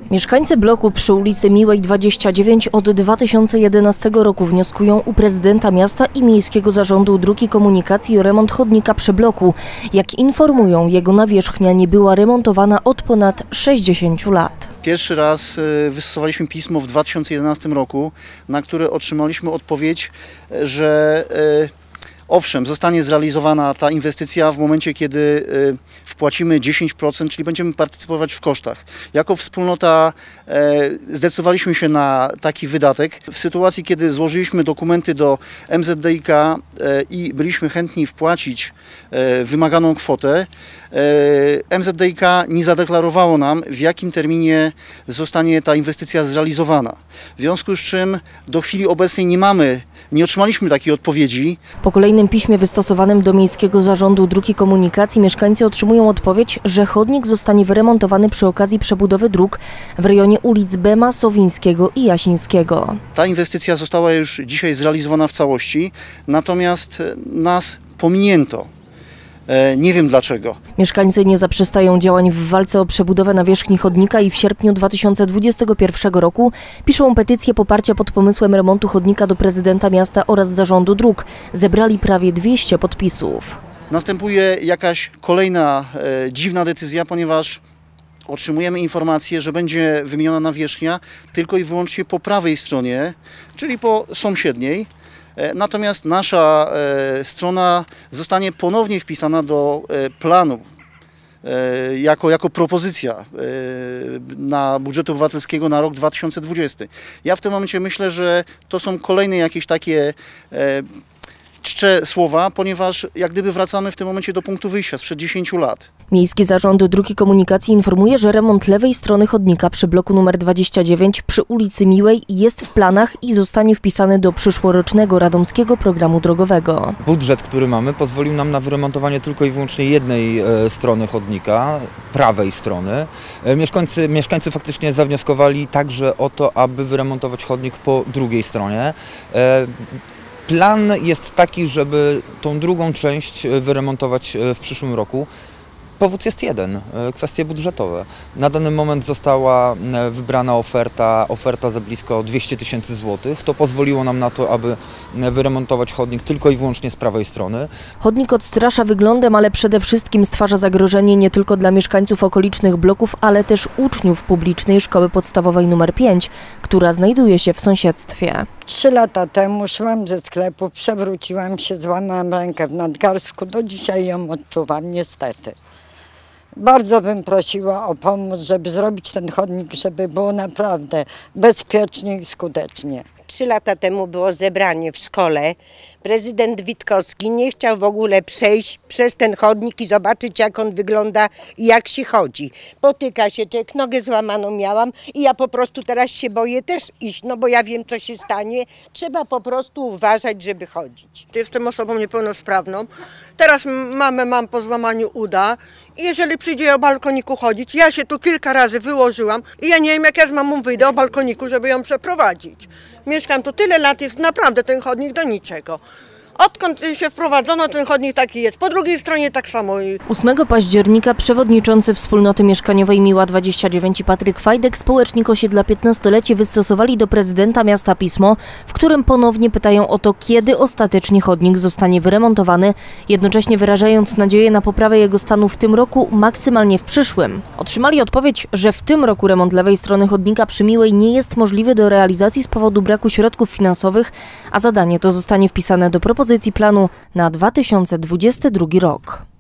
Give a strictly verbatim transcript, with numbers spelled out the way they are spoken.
Mieszkańcy bloku przy ulicy Miłej dwadzieścia dziewięć od dwa tysiące jedenastego roku wnioskują u prezydenta miasta i Miejskiego Zarządu Dróg i Komunikacji o remont chodnika przy bloku. Jak informują, jego nawierzchnia nie była remontowana od ponad sześćdziesięciu lat. Pierwszy raz wystosowaliśmy pismo w dwa tysiące jedenastym roku, na które otrzymaliśmy odpowiedź, że owszem, zostanie zrealizowana ta inwestycja w momencie, kiedy wpłacimy dziesięć procent, czyli będziemy partycypować w kosztach. Jako wspólnota zdecydowaliśmy się na taki wydatek. W sytuacji, kiedy złożyliśmy dokumenty do M Z D I K i byliśmy chętni wpłacić wymaganą kwotę, M Z D I K nie zadeklarowało nam, w jakim terminie zostanie ta inwestycja zrealizowana. W związku z czym do chwili obecnej nie mamy, nie otrzymaliśmy takiej odpowiedzi. Po kolejnym piśmie wystosowanym do Miejskiego Zarządu Dróg i Komunikacji mieszkańcy otrzymują odpowiedź, że chodnik zostanie wyremontowany przy okazji przebudowy dróg w rejonie ulic Bema, Sowińskiego i Jasińskiego. Ta inwestycja została już dzisiaj zrealizowana w całości, natomiast nas pominięto. Nie wiem dlaczego. Mieszkańcy nie zaprzestają działań w walce o przebudowę nawierzchni chodnika i w sierpniu dwa tysiące dwudziestego pierwszego roku piszą petycję poparcia pod pomysłem remontu chodnika do prezydenta miasta oraz zarządu dróg. Zebrali prawie dwieście podpisów. Następuje jakaś kolejna e, dziwna decyzja, ponieważ otrzymujemy informację, że będzie wymieniona nawierzchnia tylko i wyłącznie po prawej stronie, czyli po sąsiedniej. Natomiast nasza e, strona zostanie ponownie wpisana do e, planu e, jako, jako propozycja e, na budżetu obywatelskiego na rok dwa tysiące dwudziesty. Ja w tym momencie myślę, że to są kolejne jakieś takie e, czcze słowa, ponieważ jak gdyby wracamy w tym momencie do punktu wyjścia sprzed dziesięciu lat. Miejski Zarząd Dróg i Komunikacji informuje, że remont lewej strony chodnika przy bloku nr dwadzieścia dziewięć przy ulicy Miłej jest w planach i zostanie wpisany do przyszłorocznego radomskiego programu drogowego. Budżet, który mamy, pozwolił nam na wyremontowanie tylko i wyłącznie jednej e, strony chodnika, prawej strony. E, mieszkańcy, mieszkańcy faktycznie zawnioskowali także o to, aby wyremontować chodnik po drugiej stronie. E, Plan jest taki, żeby tą drugą część wyremontować w przyszłym roku. Powód jest jeden, kwestie budżetowe. Na dany moment została wybrana oferta, oferta za blisko dwieście tysięcy złotych. To pozwoliło nam na to, aby wyremontować chodnik tylko i wyłącznie z prawej strony. Chodnik odstrasza wyglądem, ale przede wszystkim stwarza zagrożenie nie tylko dla mieszkańców okolicznych bloków, ale też uczniów publicznej szkoły podstawowej numer pięć, która znajduje się w sąsiedztwie. Trzy lata temu szłam ze sklepu, przewróciłam się, złamałam rękę w nadgarsku, do dzisiaj ją odczuwam niestety. Bardzo bym prosiła o pomoc, żeby zrobić ten chodnik, żeby było naprawdę bezpiecznie i skutecznie. Trzy lata temu było zebranie w szkole. Prezydent Witkowski nie chciał w ogóle przejść przez ten chodnik i zobaczyć, jak on wygląda i jak się chodzi. Potyka się człowiek, nogę złamaną miałam i ja po prostu teraz się boję też iść, no bo ja wiem, co się stanie. Trzeba po prostu uważać, żeby chodzić. Jestem osobą niepełnosprawną. Teraz mamę mam po złamaniu uda i jeżeli przyjdzie o balkoniku chodzić, ja się tu kilka razy wyłożyłam i ja nie wiem, jak ja z mamą wyjdę o balkoniku, żeby ją przeprowadzić. Mieszkam tu tyle lat, jest naprawdę ten chodnik do niczego. Odkąd się wprowadzono, ten chodnik taki jest. Po drugiej stronie tak samo. ósmego października przewodniczący wspólnoty mieszkaniowej Miła dwadzieścia dziewięć i Patryk Fajdek, społecznik osiedla piętnastolecie, wystosowali do prezydenta miasta pismo, w którym ponownie pytają o to, kiedy ostatecznie chodnik zostanie wyremontowany, jednocześnie wyrażając nadzieję na poprawę jego stanu w tym roku, maksymalnie w przyszłym. Otrzymali odpowiedź, że w tym roku remont lewej strony chodnika przy Miłej nie jest możliwy do realizacji z powodu braku środków finansowych, a zadanie to zostanie wpisane do propozycji planu na dwa tysiące dwudziesty drugi rok.